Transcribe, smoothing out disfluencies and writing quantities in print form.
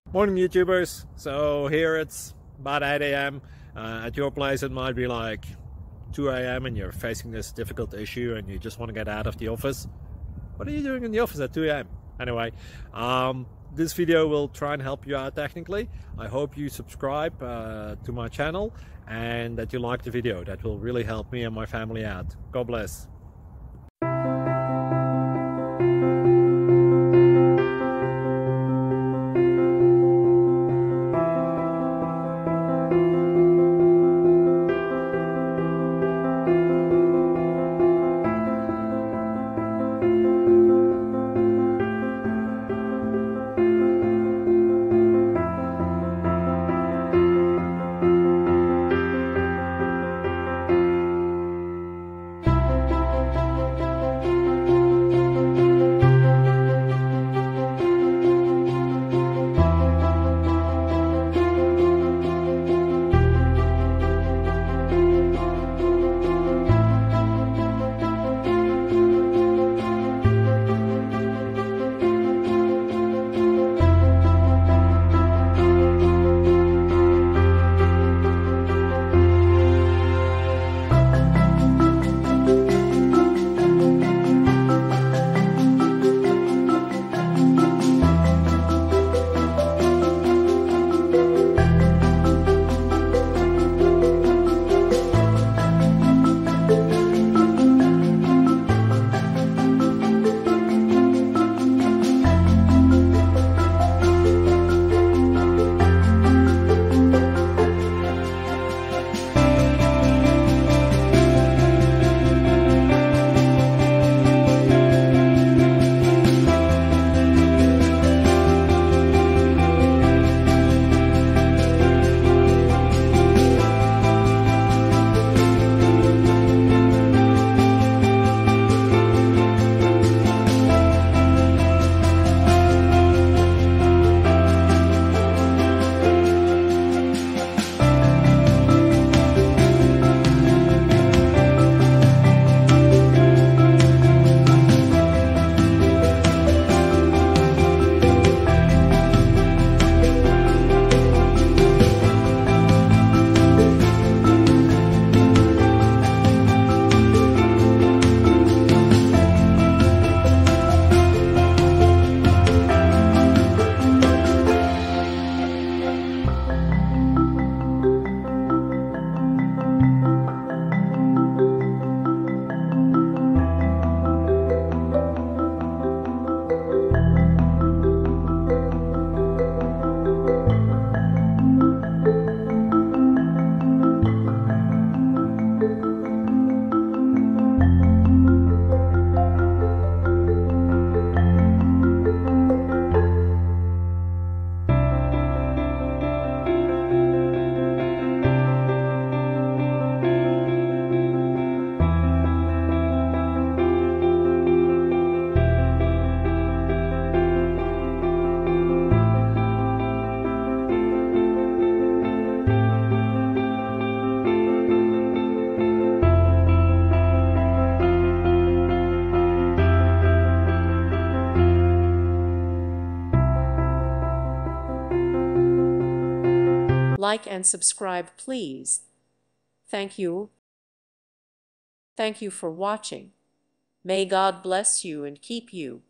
Morning YouTubers. So here it's about 8 a.m. At your place it might be like 2 a.m. and you're facing this difficult issue and you just want to get out of the office. What are you doing in the office at 2 a.m.? Anyway, this video will try and help you out technically. I hope you subscribe to my channel and that you like the video. That will really help me and my family out. God bless. Like and subscribe, please. Thank you. Thank you for watching. May God bless you and keep you.